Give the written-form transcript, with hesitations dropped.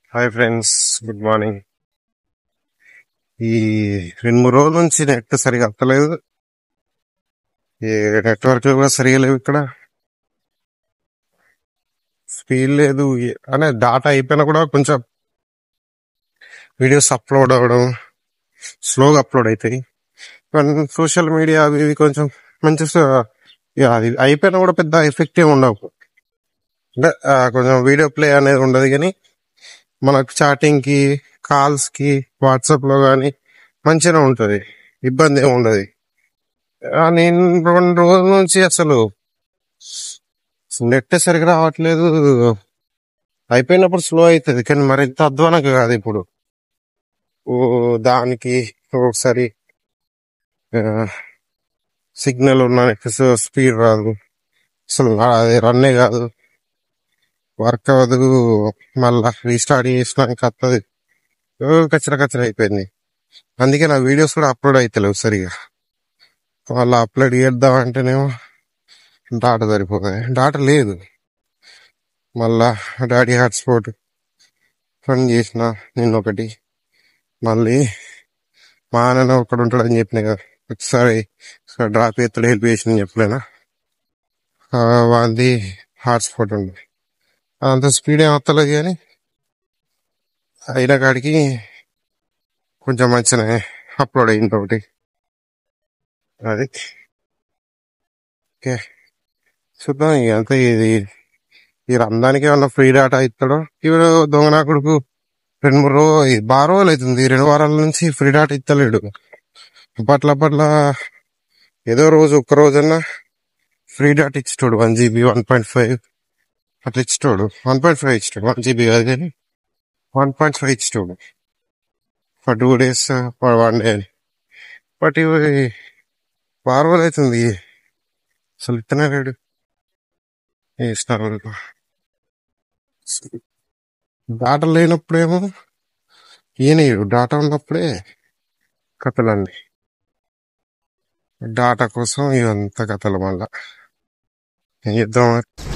Hi friends, good morning. ఈ 2-3 రోజుల నుంచి నెట్ సరిగా వస్తలేదు. ఈ నెట్వర్క్ కూడా సరిగా లేవు. ఇక్కడ స్పీడ్ లేదు. అనే డాటా అయిపోయినా కూడా కొంచెం వీడియోస్ అప్లోడ్ అవ్వడం స్లోగా అప్లోడ్ అవుతాయి. సోషల్ మీడియా అవి ఇవి కొంచెం మంచి అది అయిపోయినా కూడా పెద్ద ఎఫెక్టివ్ ఉండవు. అంటే కొంచెం వీడియో ప్లే అనేది ఉండదు, కానీ మనకు చాటింగ్ కి, కాల్స్ కి, వాట్సాప్ లో కానీ మంచిగా ఉంటది, ఇబ్బంది ఏమి ఉండదు. నేను 2 రోజుల నుంచి అసలు నెట్ సరిగ్గా రావట్లేదు. అయిపోయినప్పుడు స్లో అవుతుంది, కానీ మరి ఇంత అధ్వానంగా కాదు. ఇప్పుడు దానికి ఒకసారి సిగ్నల్ ఉన్న నెట్ స్పీడ్ రాదు, అసలు అది రన్నే కాదు, వర్క్ అవ్వదు. మళ్ళా రీస్టార్ట్ చేసినాక వస్తుంది. కచ్చర కచ్చర అయిపోయింది. అందుకే నా వీడియోస్ కూడా అప్లోడ్ అవుతలేవు సరిగా. మళ్ళీ అప్లోడ్ చేద్దాం అంటేనేమో డాటా సరిపోతుంది, డాటా లేదు. మళ్ళా డాడీ హాట్స్పాట్ పని చేసిన నిన్నొకటి, మళ్ళీ మా నాన్న ఒకడు ఉంటాడని చెప్పిన కదా, ఒకసారి డ్రాప్ ఎత్తుడు హెల్ప్ చేసిన చెప్పలేనా, వాళ్ళది హాట్స్పాట్ ఉంది. అంత స్పీడ్ ఏం వస్తలేదు, కానీ అయిన కాడికి కొంచెం మంచిగానే అప్లోడ్ అయింది ఒకటి. అది ఓకే, చూద్దాం. ఇక అంతే. ఈ రంజానికి ఏమన్నా ఫ్రీ డాటా ఇస్తాడో. ఇప్పుడు దొంగనా కొడుకు 2-3 రోజులు అవుతుంది, 2 వారాల నుంచి ఫ్రీ డాటా ఇస్తలేడు. అప్పట్లో ఏదో రోజు ఒక్క రోజన్నా ఫ్రీ డాటా ఇచ్చేటోడు. 1 GB 1.5 అట్లా ఇచ్చేటోడు. 1.5 ఇచ్చేటోడు, 1 GB కాదు కానీ 1.5 ఇచ్చేటోడు ఫర్ 2 days, ఫర్ 1 day అని. బట్ ఇవి 6 రోజులు అవుతుంది, అసలు ఇస్తనే లేడు. ఇస్తారు డాటా లేనప్పుడేమో ఈయనడు, డాటా ఉన్నప్పుడే కథలండి. డాటా కోసం ఇవంతా కథలు. మళ్ళా ఏం చేద్దాం.